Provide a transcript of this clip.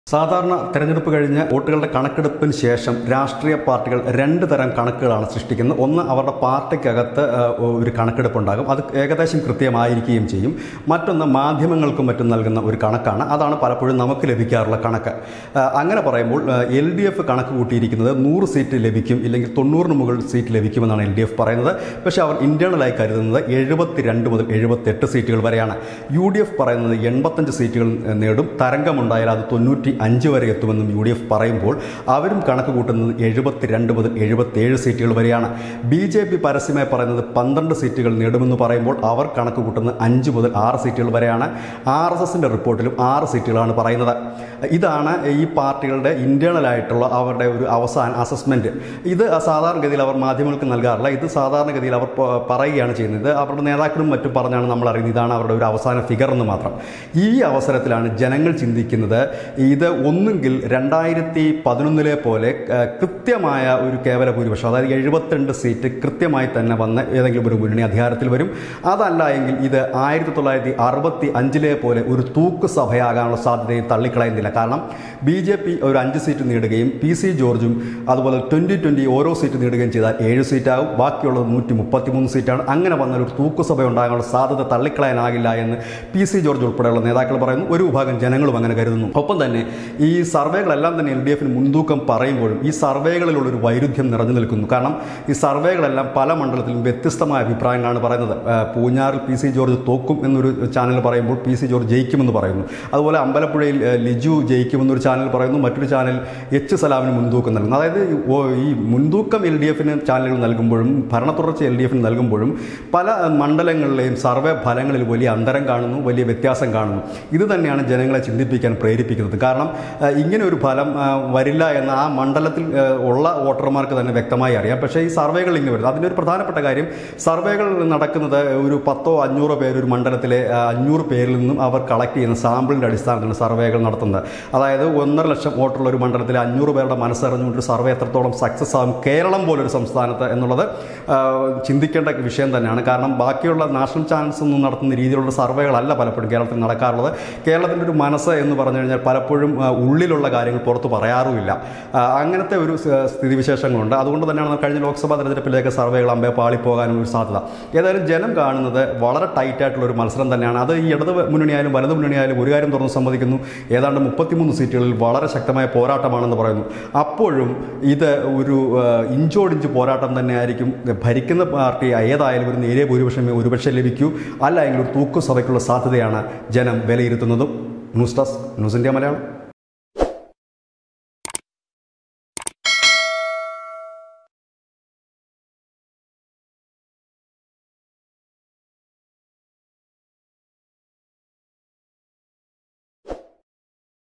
സാധാരണ തെരഞ്ഞെടുപ്പ് കഴിഞ്ഞ് വോട്ടുകളുടെ കണക്കെടുപ്പിന് ശേഷം രാഷ്ട്രീയ പാർട്ടികൾ രണ്ട് തരം കണക്കുകളാണ് സൃഷ്ടിക്കുന്നത്. ഒന്ന്, അവരുടെ പാർട്ടിക്കകത്ത് ഒരു കണക്കെടുപ്പുണ്ടാകും, അത് ഏകദേശം കൃത്യമായിരിക്കുകയും ചെയ്യും. മറ്റൊന്ന്, മാധ്യമങ്ങൾക്കും മറ്റും നൽകുന്ന ഒരു കണക്കാണ്. അതാണ് പലപ്പോഴും നമുക്ക് ലഭിക്കാറുള്ള കണക്ക്. അങ്ങനെ പറയുമ്പോൾ LDF കണക്ക് കൂട്ടിയിരിക്കുന്നത് 100 സീറ്റ് ലഭിക്കും, ഇല്ലെങ്കിൽ 90 മുകളിൽ സീറ്റ് ലഭിക്കുമെന്നാണ് LDF പറയുന്നത്. പക്ഷേ അവർ ഇന്റേണലായി കരുതുന്നത് 72 മുതൽ 78 സീറ്റുകൾ വരെയാണ്. UDF പറയുന്നത് 85 സീറ്റുകൾ നേടും, തരംഗമുണ്ടായാൽ അത് 95 വരെ എത്തുമെന്നും UDF പറയുമ്പോൾ അവരും കണക്ക് കൂട്ടുന്നത് 72 മുതൽ 77 സീറ്റുകൾ വരെയാണ്. BJP പരസ്യമായി പറയുന്നത് 12 സീറ്റുകൾ നേടുമെന്ന് പറയുമ്പോൾ അവർ കണക്ക് കൂട്ടുന്നത് 5 മുതൽ 6 സീറ്റുകൾ വരെയാണ്. RSSന്റെ റിപ്പോർട്ടിലും 6 സീറ്റുകളാണ് പറയുന്നത്. ഇതാണ് ഈ പാർട്ടികളുടെ ഇന്റേണലായിട്ടുള്ള അവരുടെ ഒരു അവസാന അസസ്മെന്റ്. ഇത് സാധാരണഗതിയിൽ അവർ മാധ്യമങ്ങൾക്ക് നൽകാറില്ല. ഇത് സാധാരണഗതിയിൽ അവർ പറയുകയാണ് ചെയ്യുന്നത്. അവരുടെ നേതാക്കളും മറ്റും പറഞ്ഞാണ് നമ്മൾ അറിയുന്നത് ഇതാണ് അവരുടെ ഒരു അവസാന ഫിഗർ എന്ന് മാത്രം. ഈ അവസരത്തിലാണ് ജനങ്ങൾ ചിന്തിക്കുന്നത്, ഇത് ഒന്നുകിൽ 2011 പോലെ കൃത്യമായ ഒരു കേവല ഭൂരിപക്ഷം, അതായത് 72 സീറ്റ് കൃത്യമായി തന്നെ വന്ന് ഏതെങ്കിലും ഒരു മുന്നണി അധികാരത്തിൽ വരും. അതല്ല എങ്കിൽ ഇത് 1965 പോലെ ഒരു തൂക്ക് സഭയാകാനുള്ള സാധ്യതയും തള്ളിക്കളയുന്നില്ല. കാരണം BJP ഒരു 5 സീറ്റ് നേടുകയും PC ജോർജും അതുപോലെ 2020 ഓരോ സീറ്റ് നേടുകയും ചെയ്താൽ 7 സീറ്റാകും, ബാക്കിയുള്ളത് 133 സീറ്റാണ്. അങ്ങനെ വന്നാൽ ഒരു തൂക്കുസഭ ഉണ്ടാകാനുള്ള സാധ്യത തള്ളിക്കളയാനാകില്ല എന്ന് PC ജോർജ് ഉൾപ്പെടെയുള്ള നേതാക്കൾ പറയുന്നു. ഒരു വിഭാഗം ജനങ്ങളും അങ്ങനെ കരുതുന്നു. ഒപ്പം തന്നെ ഈ സർവേകളെല്ലാം തന്നെ LDFന് മുൻതൂക്കം പറയുമ്പോഴും ഈ സർവേകളിലുള്ളൊരു വൈരുദ്ധ്യം നിറഞ്ഞു നിൽക്കുന്നു. കാരണം ഈ സർവേകളെല്ലാം പല മണ്ഡലത്തിലും വ്യത്യസ്തമായ അഭിപ്രായങ്ങളാണ് പറയുന്നത്. പൂഞ്ഞാറിൽ PC ജോർജ് തോക്കും എന്നൊരു ചാനൽ പറയുമ്പോൾ PC ജോർജ് ജയിക്കുമെന്ന് പറയുന്നു. അതുപോലെ അമ്പലപ്പുഴയിൽ ലിജു ജയിക്കുമെന്നൊരു ചാനൽ പറയുന്നു, മറ്റൊരു ചാനൽ H സലാമിന് മുൻതൂക്കം നൽകുന്നു. അതായത് ഈ മുൻതൂക്കം LDFന് ചാനലുകൾ നൽകുമ്പോഴും ഭരണത്തുടർച്ച LDFന് നൽകുമ്പോഴും പല മണ്ഡലങ്ങളിലെയും സർവേ ഫലങ്ങളിൽ വലിയ അന്തരം കാണുന്നു, വലിയ വ്യത്യാസം കാണുന്നു. ഇത് തന്നെയാണ് ജനങ്ങളെ ചിന്തിപ്പിക്കാൻ പ്രേരിപ്പിക്കുന്നത്. കാരണം ഇങ്ങനെ ഒരു ഫലം വരില്ല എന്ന് ആ മണ്ഡലത്തിൽ ഉള്ള വോട്ടർമാർക്ക് തന്നെ വ്യക്തമായി അറിയാം. പക്ഷേ ഈ സർവേകൾ ഇങ്ങനെ വരുന്നത് അതിൻ്റെ ഒരു പ്രധാനപ്പെട്ട കാര്യം, സർവേകൾ നടക്കുന്നത് ഒരു 10-500 പേര് ഒരു മണ്ഡലത്തിലെ 500 പേരിൽ നിന്നും അവർ കളക്ട് ചെയ്യുന്ന സാമ്പിളിൻ്റെ അടിസ്ഥാനത്തിലാണ് സർവേകൾ നടത്തുന്നത്. അതായത് 1.5 ലക്ഷം വോട്ടുള്ള ഒരു മണ്ഡലത്തിലെ 500 പേരുടെ മനസ്സറിഞ്ഞുകൊണ്ടൊരു സർവേ എത്രത്തോളം സക്സസ് ആകും കേരളം പോലൊരു സംസ്ഥാനത്ത് എന്നുള്ളത് ചിന്തിക്കേണ്ട വിഷയം തന്നെയാണ്. കാരണം ബാക്കിയുള്ള നാഷണൽ ചാനൽസ് ഒന്നും നടത്തുന്ന രീതിയിലുള്ള സർവേകളല്ല പലപ്പോഴും കേരളത്തിൽ നടക്കാറുള്ളത്. കേരളത്തിൻ്റെ ഒരു മനസ്സ് എന്ന് പറഞ്ഞു കഴിഞ്ഞാൽ പലപ്പോഴും ഉള്ളിലുള്ള കാര്യങ്ങൾ പുറത്ത് പറയാറുമില്ല. അങ്ങനത്തെ ഒരു സ്ഥിതിവിശേഷങ്ങളുണ്ട്. അതുകൊണ്ട് തന്നെയാണ് കഴിഞ്ഞ ലോക്സഭാ തെരഞ്ഞെടുപ്പിലേക്ക് സർവേകൾ പാളിപ്പോകാനും ഒരു സാധ്യത. ഏതായാലും ജനം കാണുന്നത് വളരെ ടൈറ്റായിട്ടുള്ളൊരു മത്സരം തന്നെയാണ്. അത് ഈ ഇടത് മുന്നണിയായാലും വലതു മുന്നണിയായാലും ഒരു കാര്യം തുറന്ന് സമ്മതിക്കുന്നു, ഏതാണ്ട് 33 സീറ്റുകളിൽ വളരെ ശക്തമായ പോരാട്ടമാണെന്ന് പറയുന്നു. അപ്പോഴും ഇത് ഒരു ഇഞ്ചോടിഞ്ച് പോരാട്ടം തന്നെയായിരിക്കും. ഭരിക്കുന്ന പാർട്ടി ഏതായാലും ഒരു നേരിയ ഭൂരിപക്ഷമേ ഒരുപക്ഷെ ലഭിക്കൂ, അല്ല എങ്കിൽ ഒരു തൂക്കുസഭയ്ക്കുള്ള സാധ്യതയാണ് ജനം വിലയിരുത്തുന്നതും. News desk, news India Malayalam.